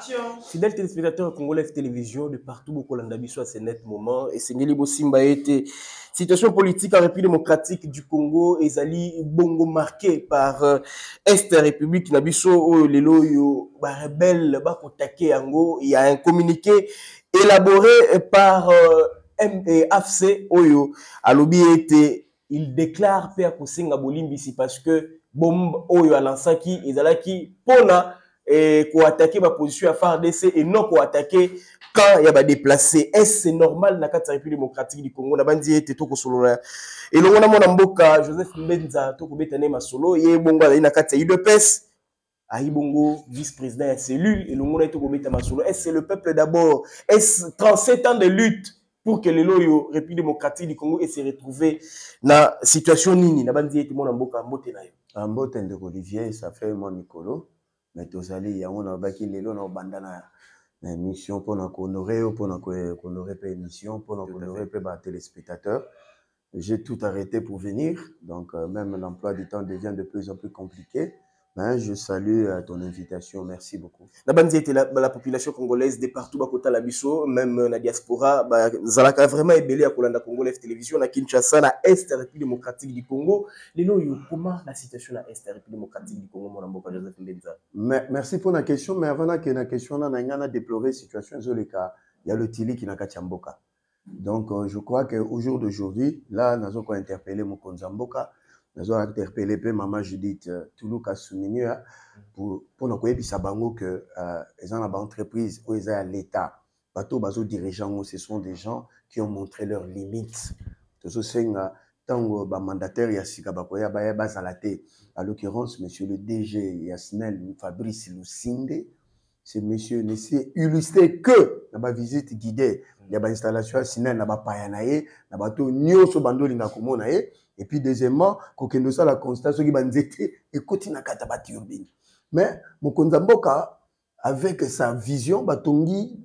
Fidèles téléspectateurs congolais télévision de partout au Kolandabiso à ce net moment et c'est Ngeli Bosimba été situation politique en République démocratique du Congo et Zali bongo marqué par Est République Nabiso lelo yo ba rebelle ba kotake yango. Il y a un communiqué élaboré par AFC Oyo alobi été il déclare pe akosenga bolimbisi parce que bombe Oyo alansaki ezalaki pona et qu'on attaquer ma position à FARDC et non qu'on attaquer quand il y a des déplacés. Est-ce normal dans la République démocratique du Congo? On a bandi et tout solo là. Et l'on a mon amboka Joseph Mbenza tout betane ma solo et bongo la ina kati UDPS Aïbongo vice-président de la cellule et l'on a tout betane ma solo. Est-ce le peuple d'abord? Est-ce 37 ans de lutte pour que les loyaux République démocratique du Congo se retrouvent dans la situation nini na bandi et mon amboka mbote na yo. Mbote de Olivier ça fait mon Nicolo. Mais tous allés, il y a un baki lelo na bandana na mission pour honorer mission pour honorer téléspectateurs. J'ai tout arrêté pour venir, donc même l'emploi du temps devient de plus en plus compliqué. Mais je salue ton invitation, merci beaucoup. La bande était la population congolaise de partout bakota la biso, même la diaspora, zalaka vraiment ébélé à Kolanda Congolais télévision na Kinshasa na Est République démocratique du Congo. Lelo yo comment la situation na Est République démocratique du Congo mon amboka Joseph Mbenza. Merci pour la question, mais avant que la question na ngana déplorer situation zoleka, il y a le Tili qui na kachamboka. Donc je crois que au jour d'aujourd'hui, là nous avons interpellé mon Konzamboka. Nous avons interpellé maman Judith Toulouka Souminia pour nous dire que les entreprises où ils à l'État, les dirigeants, ce sont des gens qui ont montré leurs limites. Tant que mandataire à l'occurrence, monsieur le DG Yasnel Fabrice Lucinde, ce monsieur ne s'est illustré que dans ma visite guidée. Il y a une installation Sinel, il y a Payanae, il y a Nyoso Bandoli Nakomonae. Et puis, deuxièmement, quand on a la constatation qui est et continue à katabati urbaine. Mais, Mokonzamboka, avec sa vision, Totongi,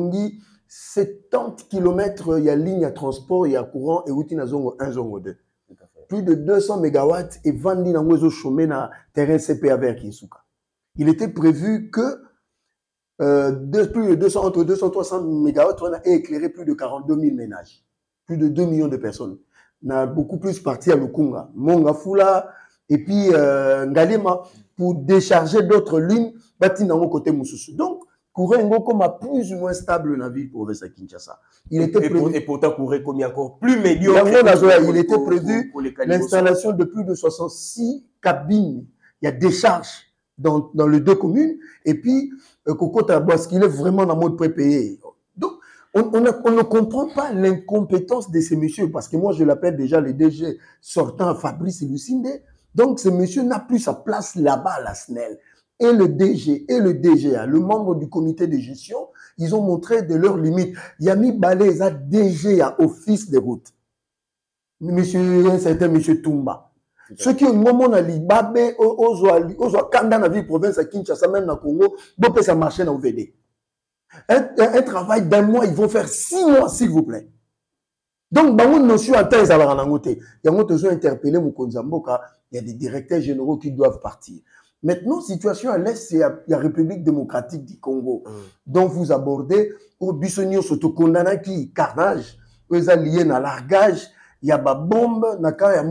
70 km, il y a ligne à transport, il y a courant, et outil na zongo 1 zongo 2. Plus de 200 MW et vendi dans le chemin na terrain CPA vers Kinsuka. Il était prévu que plus de 200, entre 200 et 300 MW, on a éclairé plus de 42 000 ménages. Plus de 2 millions de personnes. On a beaucoup plus parti à Lukunga, Mongafula, et puis Ngalema, pour décharger d'autres lignes, bâties dans le côté Moussousou. Donc, Kourengo comme a plus ou moins stable dans la ville pour à Kinshasa. Il était prévu, et pourtant Kourengo comme encore plus médiocre. Il était prévu l'installation de plus de 66 cabines. Il y a des charges dans les deux communes, et puis Kokota parce qu'il est vraiment dans le mode prépayé. On ne comprend pas l'incompétence de ces messieurs, parce que moi je l'appelle déjà le DG sortant Fabrice Lucinde. Donc ce monsieur n'a plus sa place là-bas à la SNEL. Et le DG et le DGA, le membre du comité de gestion, ils ont montré de leurs limites. Yami Baleza, DGA, office des routes. Un certain monsieur Toumba. Ceux qui ont un moment à l'Ibabe, aux Kanda, dans la ville province à Kinshasa, même dans le Congo, doivent ça marcher dans le VD. Un travail d'un mois, ils vont faire 6 mois, s'il vous plaît. Donc, dans une notion à terre, ça va en côté. Il y a besoin d'interpeller Mokonzamboka. Il y a des directeurs généraux qui doivent partir. Maintenant, situation à l'Est, c'est la République démocratique du Congo, dont vous abordez au Bissonio Sotokondana qui carnage, aux alliés à largage, il y a des bombes, il y a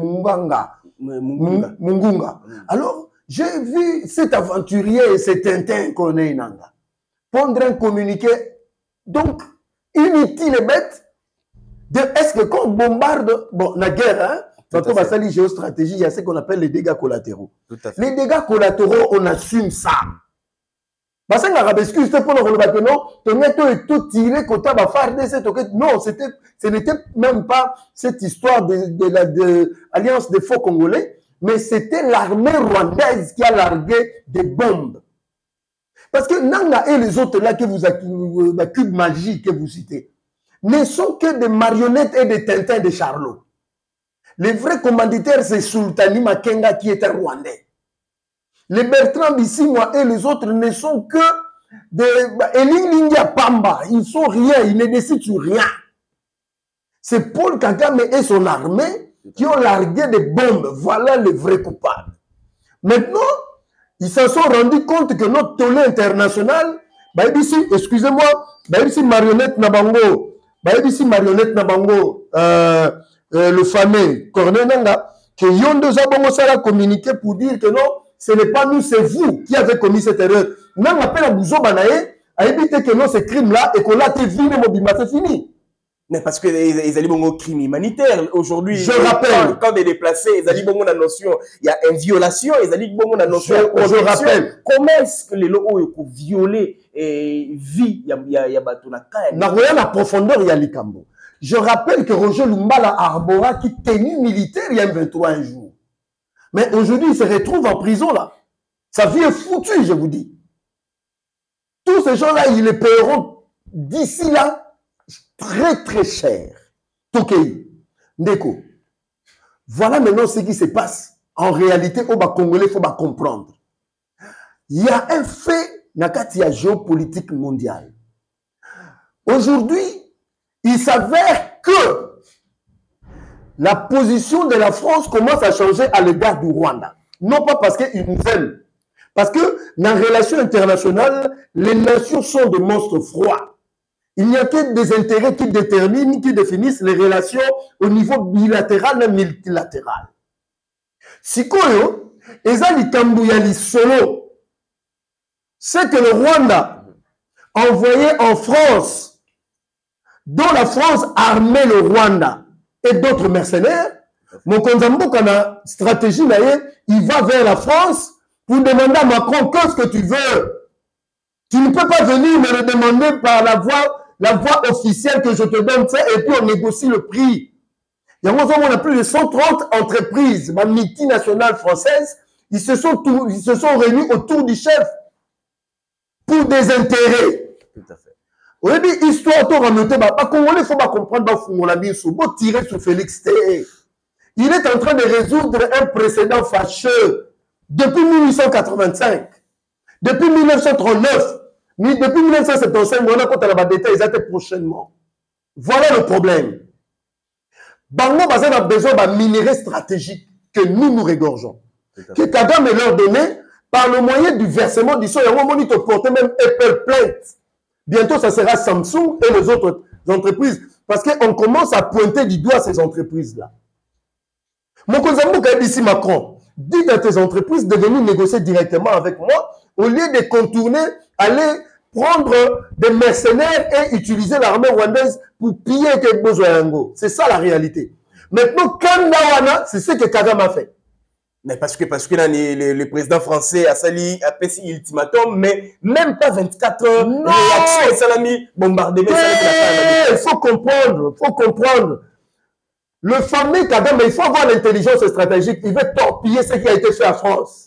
Mungunga. Alors, j'ai vu cet aventurier et cet Tintin qu'on est Nanga. Prendre un communiqué, donc, inutile et bête, est-ce que quand on bombarde, bon, la guerre, hein, quand on va salir géostratégie, il y a ce qu'on appelle les dégâts collatéraux. Les dégâts collatéraux, on assume ça. Parce que l'arabesque, c'était pour le relever que non, tout tiré, quand on va faire non, ce n'était même pas cette histoire de l'Alliance des faux Congolais, mais c'était l'armée rwandaise qui a largué des bombes. Parce que Nanga et les autres là que vous la cube magie que vous citez, ne sont que des marionnettes et des Tintins de Charlot. Les vrais commanditaires, c'est Sultani Makenga qui était rwandais. Les Bertrand Bissimois et les autres ne sont que des Elingia Pamba. Ils sont rien, ils ne décident sur rien. C'est Paul Kagame et son armée qui ont largué des bombes. Voilà les vrais coupables. Maintenant, ils se sont rendus compte que notre tollé international Baïbisi, excusez-moi, Baïbisi marionnette Nabango, Baïbisi marionnette Nabango, le fameux Corneille Nanga, que Yondo Zabongo Sala communiqué pour dire que non, ce n'est pas nous, c'est vous qui avez commis cette erreur. Même appel à Bouzo Banaé, à éviter que non, ces crimes-là, et qu'on l'a été vu, mais Mobima, c'est fini. Mais parce que les ali bongo crime humanitaire aujourd'hui, je rappelle, quand des déplacés, les ali bongo la notion, il y a une violation, les ali bongo la notion. Je rappelle, comment est-ce que les locaux ont violé vie, il y a batona quand n'a rien à profondeur, il y a Likambo. Je rappelle que Roger Lumbala Arbora qui tenue militaire il y a 23 jours. Mais aujourd'hui, il se retrouve en prison là. Sa vie est foutue, je vous dis. Tous ces gens-là, ils les paieront d'ici là très très cher. Tokei, Ndeko. Voilà maintenant ce qui se passe. En réalité, au Congolais, il faut comprendre. Il y a un fait dans la géopolitique mondiale. Aujourd'hui, il s'avère que la position de la France commence à changer à l'égard du Rwanda. Non pas parce qu'ils nous aiment. Parce que dans les relations internationales, les nations sont des monstres froids. Il n'y a que des intérêts qui déterminent, qui définissent les relations au niveau bilatéral et multilatéral. Sikoyo, ezali Kambuyali solo, c'est que le Rwanda envoyé en France, dont la France armait le Rwanda et d'autres mercenaires, mon Konzambo kana stratégie il va vers la France pour demander à Macron qu'est-ce que tu veux. Tu ne peux pas venir me le demander par la voie officielle que je te donne ça et puis on négocie le prix. Il y a plus de 130 entreprises, ma multinationales françaises, ils se sont réunis autour du chef pour des intérêts. Tout à fait. Au début, histoire de remonter, Congolais, il faut comprendre, tirer sur Félix Té. Il est en train de résoudre un précédent fâcheux depuis 1885, depuis 1939. Mais depuis 1975, on a compté la détail, ils étaient prochainement. Voilà le problème. Bango Bazan a besoin d'un minerai stratégique que nous regorgeons. Que Kagame leur donnait par le moyen du versement du sol. Et on monite porter même Apple Plate. Bientôt, ça sera Samsung et les autres entreprises. Parce qu'on commence à pointer du doigt ces entreprises-là. Mon cousin ici Macron, dites à tes entreprises de venir négocier directement avec moi au lieu de contourner, aller prendre des mercenaires et utiliser l'armée rwandaise pour piller les besoins. C'est ça la réalité. Maintenant, Kandawana, c'est ce que Kagame a fait. Mais parce que le président français a sali a fait ultimatum, mais même pas 24 heures. Non. Réaction et salami bombardement. Il faut comprendre. Le fameux Kagame, il faut avoir l'intelligence stratégique. Il veut torpiller ce qui a été fait à France.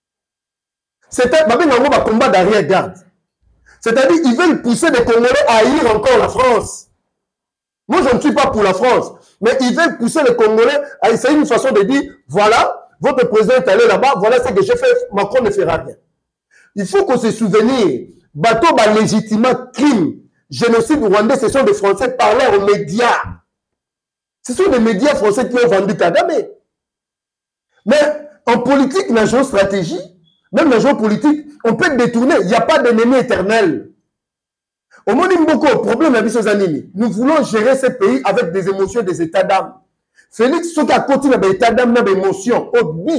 C'était un combat d'arrière-garde. C'est-à-dire qu'ils veulent pousser les Congolais à haïr encore la France. Moi, je ne suis pas pour la France. Mais ils veulent pousser les Congolais à essayer une façon de dire, voilà, votre président est allé là-bas, voilà ce que j'ai fait, Macron ne fera rien. Il faut qu'on se souvienne, bateau, légitimement crime, génocide rwandais, ce sont des Français parlant aux médias. Ce sont des médias français qui ont vendu Kagame. Mais en politique, dans la géostratégie, même dans la géopolitique, on peut détourner. Il n'y a pas d'ennemi éternel. Au moins, beaucoup de problèmes avec ces ennemis. Nous voulons gérer ce pays avec des émotions, des états d'âme. Félix, ce qui a continué avec des états d'âme, des émotions,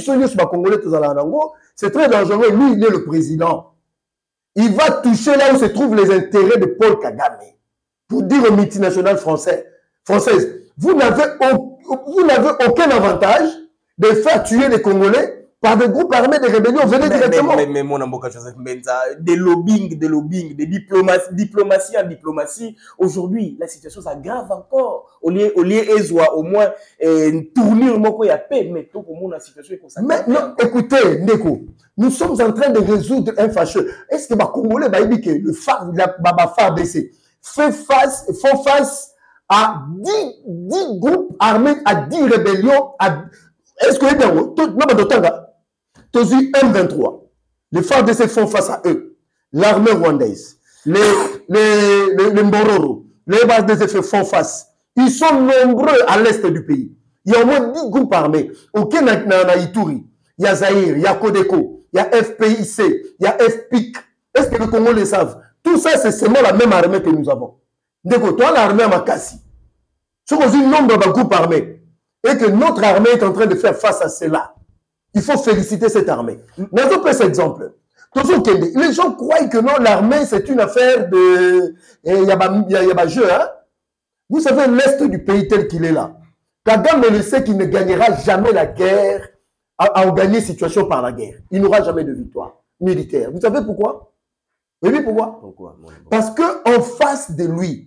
c'est très dangereux. Lui, il est le président. Il va toucher là où se trouvent les intérêts de Paul Kagame. Pour dire aux multinationales françaises, vous n'avez aucun avantage de faire tuer les Congolais par des groupes armés de rébellion. Venez directement. Mais mon amboka Joseph Menza, des lobbying, des diplomatie en diplomatie. Aujourd'hui, la situation s'aggrave encore. Au lieu Ezwa, au moins, une tournure, il y a paix, mais tout le monde, la situation est consacrée. Mais non, écoutez, Ndeko, nous sommes en train de résoudre un fâcheux. Est-ce que les Congolais, le FARDC, font face à 10 groupes armés, à 10 rébellions, est-ce que tu as M23, les FARDC font face à eux, l'armée rwandaise, les Mbororo, les FARDC font face. Ils sont nombreux à l'est du pays. Il y a au moins 10 groupes armés. Ok, il y a Ituri, il y a Zaïre, il y a Codeco, il y a FPIC, il y a FPIC. Est-ce que les Congolais savent? Tous Tout ça, c'est seulement la même armée que nous avons. Donc, toi, l'armée à Makassi, sur un nombre de groupes armés, et que notre armée est en train de faire face à cela, il faut féliciter cette armée. Nous avons pris cet exemple. Les gens croient que non, l'armée, c'est une affaire de... Il y a jeu, hein? Vous savez, l'Est du pays tel qu'il est là, Kagame le sait qu'il ne gagnera jamais la guerre, à gagner situation par la guerre. Il n'aura jamais de victoire militaire. Vous savez pourquoi? Vous savez pourquoi? Parce qu'en face de lui,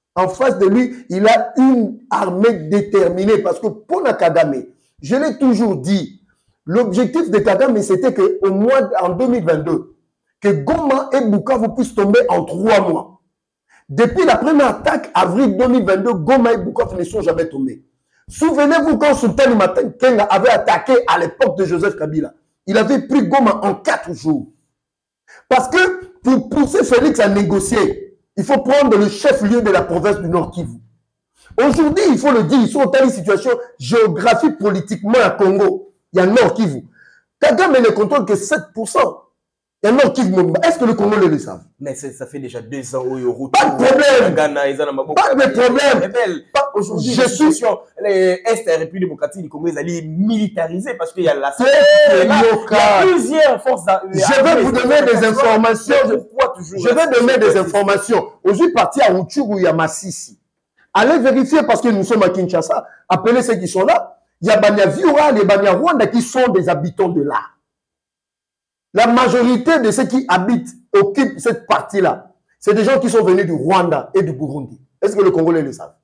il a une armée déterminée. Parce que pour la Kagame, je l'ai toujours dit, l'objectif de Kagame, c'était qu'au mois, en 2022, que Goma et Bukavu puissent tomber en 3 mois. Depuis la première attaque, avril 2022, Goma et Bukavu ne sont jamais tombés. Souvenez-vous quand Sultan Makenga avait attaqué à l'époque de Joseph Kabila. Il avait pris Goma en 4 jours. Parce que pour pousser Félix à négocier, il faut prendre le chef-lieu de la province du Nord Kivu. Aujourd'hui, il faut le dire, ils sont dans une situation géographique politiquement à Congo. Il y a Nord Kivu. Kagame ne contrôle que 7%. Il y a Nord Kivu. Est-ce que le Congolais le savent? Mais ça fait déjà 2 ans où il y a pas de problème. Pas de problème. Aujourd'hui, je suis les Est et République démocratique du Congo, ils allaient militariser parce qu'il y a la il y a plusieurs forces. Je vais vous donner des informations. Je vais donner des informations. Aujourd'hui, parti à Rutshuru, il y a Massissi. Allez vérifier parce que nous sommes à Kinshasa. Appelez ceux qui sont là. Il y a Banya Viura, les Banya Rwanda qui sont des habitants de là. La majorité de ceux qui habitent, occupent cette partie-là, c'est des gens qui sont venus du Rwanda et du Burundi. Est-ce que le Congolais le savent?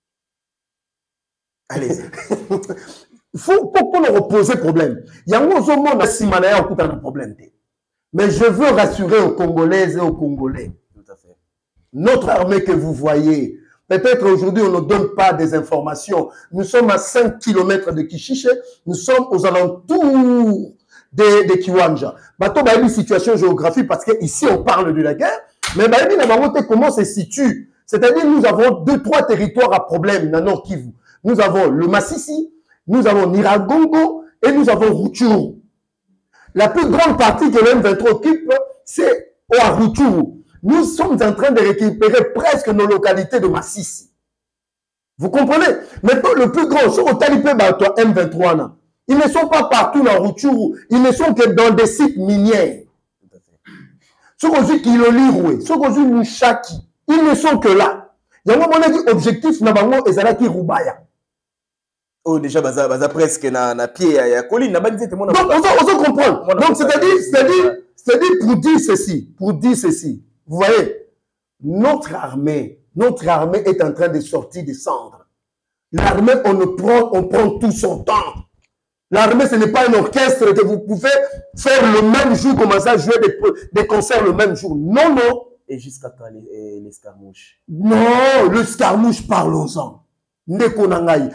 Allez-y. Il faut pas leur reposer problème. Il y a un monde à Simanaya qui a un problème. Mais je veux rassurer aux Congolaises et aux Congolais. Tout à fait. Notre armée que vous voyez, peut-être aujourd'hui on ne donne pas des informations. Nous sommes à 5 km de Kishiche. Nous sommes aux alentours de Kiwanja. Bato ba une situation géographique parce qu'ici on parle de la guerre, mais ba comment se situe. C'est-à-dire nous avons 2-3 territoires à problème dans Nord Kivu. Nous avons le Massissi, nous avons Niragongo et nous avons Rutshuru. La plus grande partie que l'M23 occupe, c'est à Rutshuru. Nous sommes en train de récupérer presque nos localités de Massissi. Vous comprenez? Maintenant, le plus grand, c'est au Talipé M23. Ils ne sont pas partout dans Rutshuru. Ils ne sont que dans des sites miniers. Ceux qui Kiloliroué, ceux qui Mouchaki, ils ne sont que là. Il y a un moment dit objectif Nabango et Zalaki Rubaya. Oh, déjà, baza presque na pied, il y a colline. Donc, on comprend. Donc, c'est-à-dire, pour dire ceci, vous voyez, notre armée est en train de sortir des cendres. L'armée, on prend tout son temps. L'armée, ce n'est pas un orchestre que vous pouvez faire le même jour, commencer à jouer des concerts le même jour. Non, non. Et jusqu'à quand l'escarmouche? Non, l'escarmouche, parlons-en. Ne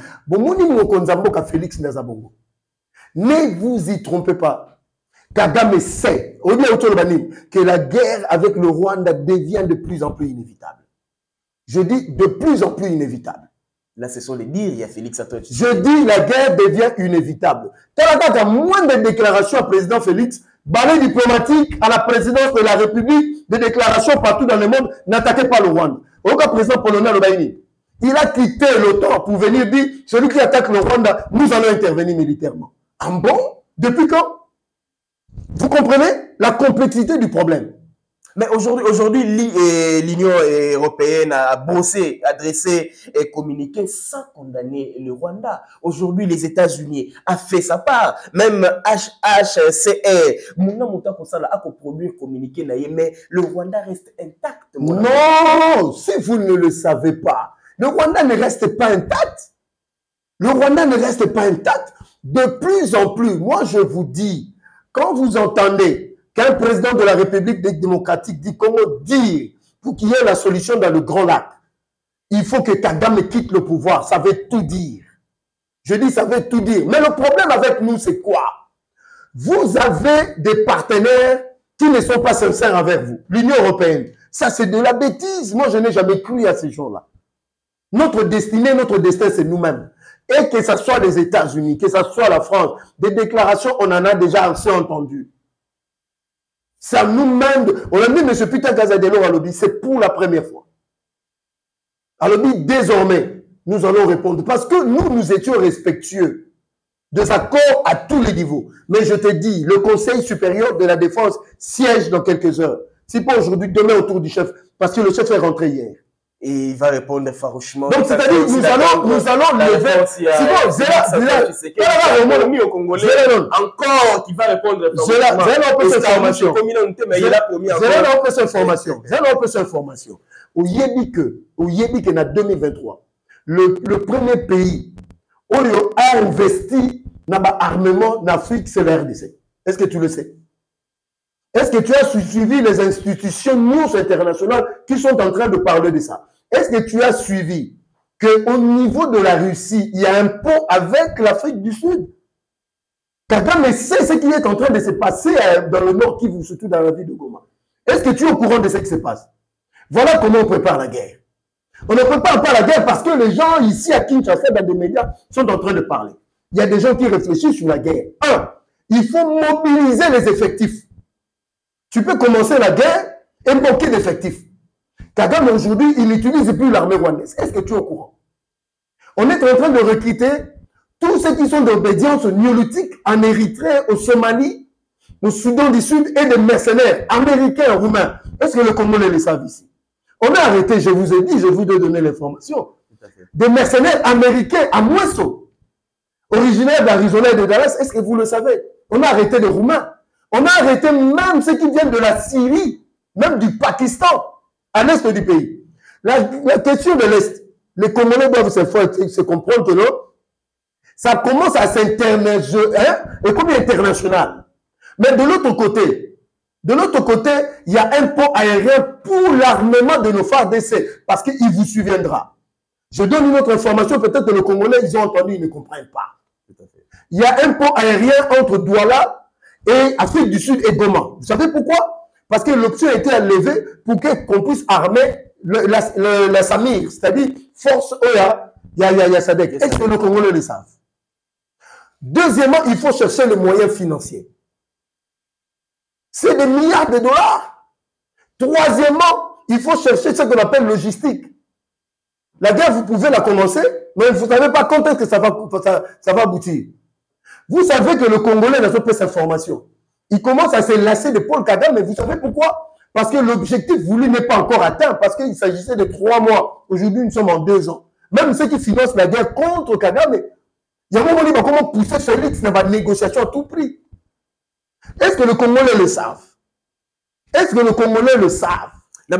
vous y trompez pas. Kagame sait, que la guerre avec le Rwanda devient de plus en plus inévitable. Je dis de plus en plus inévitable. Là, ce sont les dires, il y a Félix Antoine. Je dis la guerre devient inévitable. Quand à moins de déclarations à président Félix, balai diplomatique à la présidence de la République, des déclarations partout dans le monde, n'attaquez pas le Rwanda. Au cas président polonais Lobaini, il a quitté l'OTAN pour venir dire, celui qui attaque le Rwanda, nous allons intervenir militairement. En bon? Depuis quand? Vous comprenez la complexité du problème? Mais aujourd'hui, l'Union européenne a bossé, adressé et communiqué sans condamner le Rwanda. Aujourd'hui, les États-Unis ont fait sa part. Même HCR, a produit communiqué, mais le Rwanda reste intact. Non, si vous ne le savez pas, le Rwanda ne reste pas intact. Le Rwanda ne reste pas intact. De plus en plus, moi je vous dis, quand vous entendez qu'un président de la République démocratique dit comment dire pour qu'il y ait la solution dans le Grand Lac, il faut que Kagame quitte le pouvoir. Ça veut tout dire. Je dis ça veut tout dire. Mais le problème avec nous, c'est quoi? Vous avez des partenaires qui ne sont pas sincères avec vous. L'Union européenne, ça c'est de la bêtise. Moi, je n'ai jamais cru à ces gens-là. Notre destinée, notre destin, c'est nous-mêmes. Et que ce soit les États-Unis, que ce soit la France, des déclarations, on en a déjà assez entendu. Ça nous mène. On a dit, M. Peter Gazadelo à lobby, c'est pour la première fois. À lobby, désormais, nous allons répondre. Parce que nous étions respectueux des accords à tous les niveaux. Mais je te dis, le Conseil supérieur de la défense siège dans quelques heures. Si pas aujourd'hui, demain autour du chef, parce que le chef est rentré hier. Et il va répondre farouchement. Donc, c'est-à-dire, nous allons lever. C'est bon, Zéla, mis au Congolais, encore qui va répondre. Zéla, on peut cette information. Zéla, on peut cette information. Zéla, on peut cette information. Au Yébi que, en 2023, le premier pays où il a investi dans l'armement en Afrique, c'est la RDC. Est-ce que tu le sais? Est-ce que tu as suivi les institutions internationales qui sont en train de parler de ça? Est-ce que tu as suivi qu'au niveau de la Russie, il y a un pont avec l'Afrique du Sud? Kagame sait ce qui est en train de se passer dans le Nord Kivu, surtout dans la ville de Goma. Est-ce que tu es au courant de ce qui se passe? Voilà comment on prépare la guerre. On ne prépare pas la guerre parce que les gens ici à Kinshasa, dans des médias, sont en train de parler. Il y a des gens qui réfléchissent sur la guerre. Il faut mobiliser les effectifs. Tu peux commencer la guerre et manquer d'effectifs. Kagame, aujourd'hui, il n'utilise plus l'armée rwandaise. Est-ce que tu es au courant? On est en train de recruter tous ceux qui sont d'obédience néolithique en Érythrée, au Somalie, au Soudan du Sud et des mercenaires américains, roumains. Est-ce que le Congolais le savent ici? On a arrêté, je vous ai dit, je vous ai donné l'information. Des mercenaires américains à Mouesso, originaires d'Arizona et de Dallas. Est-ce que vous le savez? On a arrêté des Roumains. On a arrêté même ceux qui viennent de la Syrie, même du Pakistan, à l'est du pays. La question de l'Est, les Congolais doivent se comprendre que non, ça commence à s'internationaliser, et comme international. Mais de l'autre côté, il y a un pont aérien pour l'armement de nos FARDC, parce qu'il vous souviendra. Je donne une autre information, peut-être que les Congolais, ils ont entendu, ils ne comprennent pas. Il y a un pont aérien entre Douala et Afrique du Sud et Goma. Vous savez pourquoi? Parce que l'option a été enlevée pour qu'on puisse armer la Samir, c'est-à-dire force OYA, Sadek. Est-ce que les Congolais le savent? Deuxièmement, il faut chercher les moyens financiers. C'est des milliards de dollars. Troisièmement, il faut chercher ce qu'on appelle logistique. La guerre, vous pouvez la commencer, mais vous ne savez pas quand est-ce que ça va aboutir. Vous savez que le Congolais n'a pas cette information. Il commence à se lasser de Paul Kagame, mais vous savez pourquoi? Parce que l'objectif voulu n'est pas encore atteint, parce qu'il s'agissait de 3 mois. Aujourd'hui, nous sommes en 2 ans. Même ceux qui financent la guerre contre Kagame, il y a un moment donné, comment pousser Félix dans la négociation à tout prix? Est-ce que le Congolais le savent? Est-ce que le Congolais le savent? Non,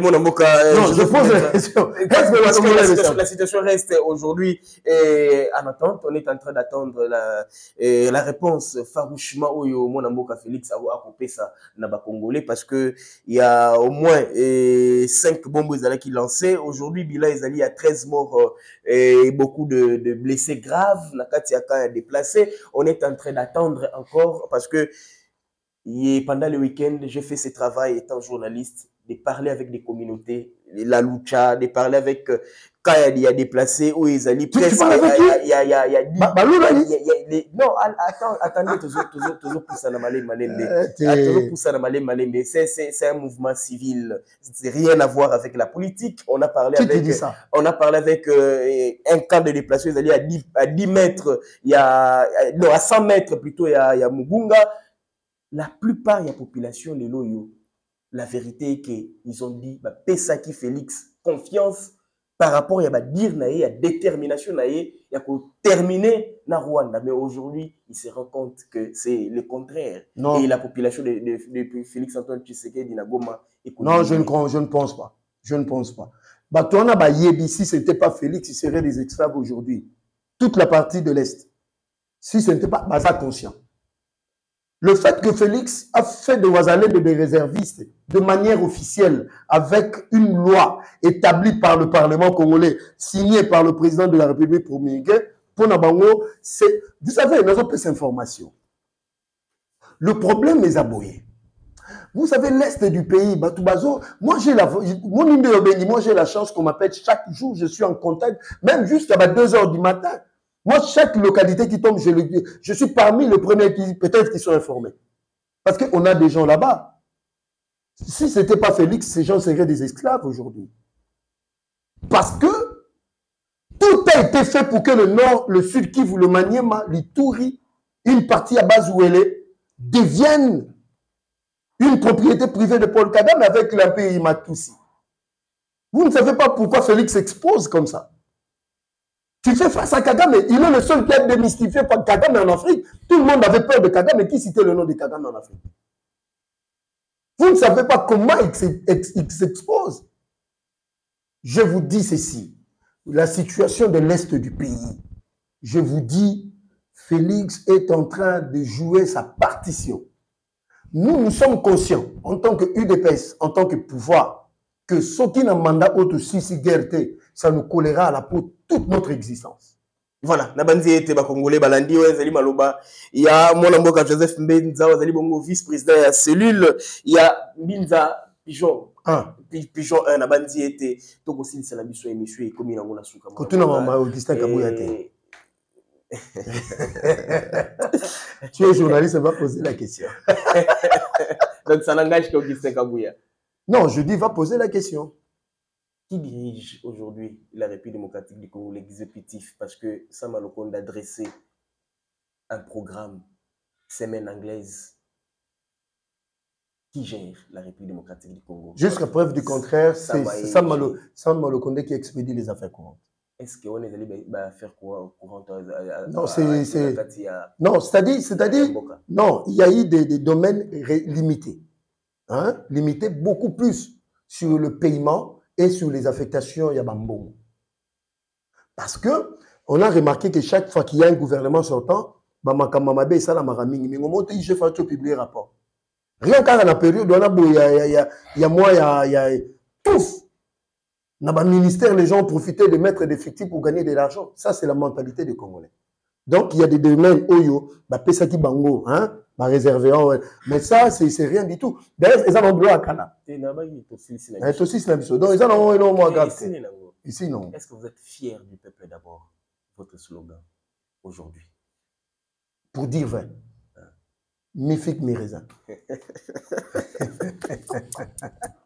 je pose la question. Est-ce que le Congolais le savent? La situation reste aujourd'hui en attente. On est en train d'attendre la réponse farouchement au Monamoka Félix à couper ça dans les Congolais parce que il y a au moins 5 bombes qui lancées. Aujourd'hui, Bila Ezali a 13 morts et beaucoup de blessés graves. Nakatiaka est déplacé. On est en train d'attendre encore parce que pendant le week-end, j'ai fait ce travail étant journaliste, de parler avec des communautés, la lucha, de parler avec quand il y a déplacés, où ils allaient presque. Il y a non, attendez, toujours pour ça, c'est un mouvement civil. C'est rien à voir avec la politique. On a parlé avec un camp de déplacés, ils allaient à 10 mètres, non, à 100 mètres plutôt, il y a Mugunga. La plupart de la population, les loyaux, la vérité est qu'ils ont dit, Pesaki Félix, confiance par rapport à dire naïe, à détermination naïe, il y a qu'on terminer na Rwanda. Mais aujourd'hui, il se rend compte que c'est le contraire. Non. Et la population de Félix Antoine Tshisekedi na Goma. Non, je ne pense pas. Je ne pense pas. Si ce n'était pas Félix, il serait des esclaves aujourd'hui. Toute la partie de l'Est. Si ce n'était pas Baza conscient. Le fait que Félix a fait de Ouazalais des réservistes de manière officielle avec une loi établie par le Parlement congolais, signée par le président de la République promulguée, pour Nabango, c'est... Vous savez, nous avons plus d'informations. Le problème est aboyé. Vous savez, l'Est du pays, Batoubazo, moi j'ai la chance qu'on m'appelle chaque jour, je suis en contact, même jusqu'à 2 h du matin. Moi, chaque localité qui tombe, je suis parmi les premiers qui peut-être qui sont informés. Parce qu'on a des gens là-bas. Si ce n'était pas Félix, ces gens seraient des esclaves aujourd'hui. Parce que tout a été fait pour que le Nord, le Sud Kivu, le Maniema, l'Ituri, une partie à base où elle est, devienne une propriété privée de Paul Kagame avec l'empire Imatoussi. Vous ne savez pas pourquoi Félix s'expose comme ça. Tu fais face à Kagame, il est le seul qui a démystifié par Kagame en Afrique. Tout le monde avait peur de Kagame, et qui citait le nom de Kagame en Afrique? Vous ne savez pas comment il s'expose. Je vous dis ceci, la situation de l'Est du pays, je vous dis, Félix est en train de jouer sa partition. Nous sommes conscients, en tant que UDPS, en tant que pouvoir, que ce qui n'a mandat aussi si guerre, ça nous collera à la peau toute notre existence. Voilà, Nabanzi était Congolais, Balandi, Zali Maloba, il y a mon amboka Joseph Mbenza, Zali Bongo, vice-président de la cellule, il y a Mbinza Pigeon. Pigeon, Nabanzi était, donc aussi, c'est la mission émission, et comme il y a un souka. Quand on a Augustin Kabouyate. Tu es journaliste, va poser la question. Donc ça n'engage qu'Augustin Kabouya. Non, je dis, va poser la question. Qui dirige aujourd'hui la République démocratique du Congo, l'exécutif? Parce que Sam Alokonde a dressé un programme, semaine anglaise. Qui gère la République démocratique du Congo? Jusqu'à preuve du contraire, c'est Sam Alokonde qui expédie les affaires courantes. Est-ce qu'on est allé faire courantes? Non, non, c'est-à-dire, non, il y a eu des domaines limités. Hein, limités beaucoup plus sur le paiement et sur les affectations Yabambon. Parce que on a remarqué que chaque fois qu'il y a un gouvernement sortant, Bamakamamabe ça la maraming, mais on monte il faut publier un rapport. Rien qu'à la période, il y a tout. Dans le ministère, les gens profitaient de mettre des fictifs pour gagner de l'argent. Ça, c'est la mentalité des Congolais. Donc, il y a des domaines Oyo, Pesaki Bango, hein, réservé. Mais ça, c'est rien du tout. D'ailleurs, ils ont droit à Kana. Donc, ils ont moins grave. Ici, non. Est-ce que vous êtes fiers du peuple d'abord, votre slogan, aujourd'hui? Pour dire vrai. Mi figue, mi raisin.